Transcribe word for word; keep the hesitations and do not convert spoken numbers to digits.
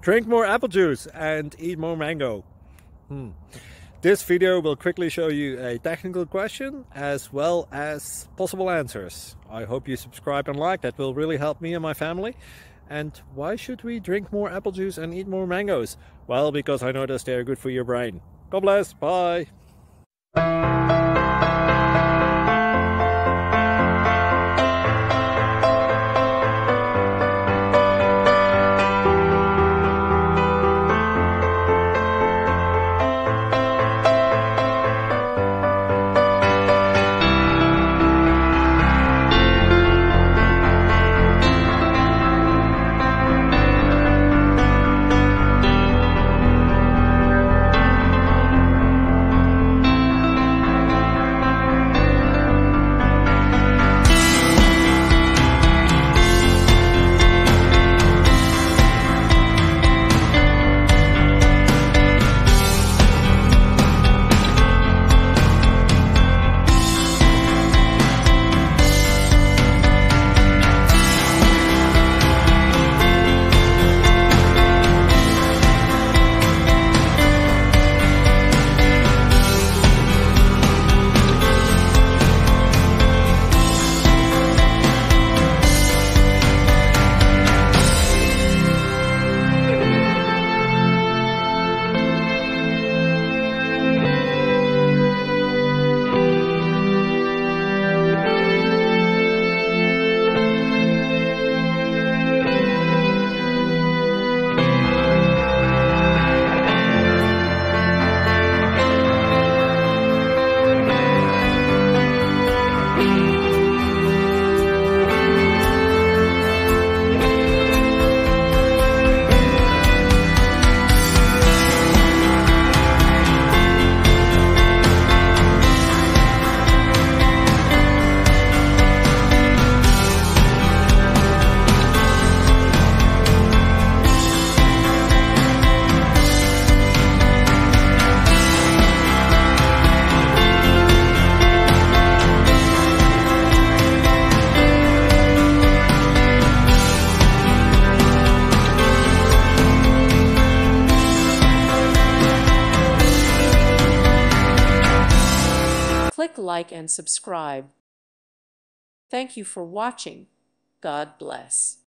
Drink more apple juice and eat more mango. Hmm. This video will quickly show you a technical question as well as possible answers. I hope you subscribe and like, that will really help me and my family. And why should we drink more apple juice and eat more mangoes? Well, because I noticed they're good for your brain. God bless, bye! Click like and subscribe. Thank you for watching. God bless.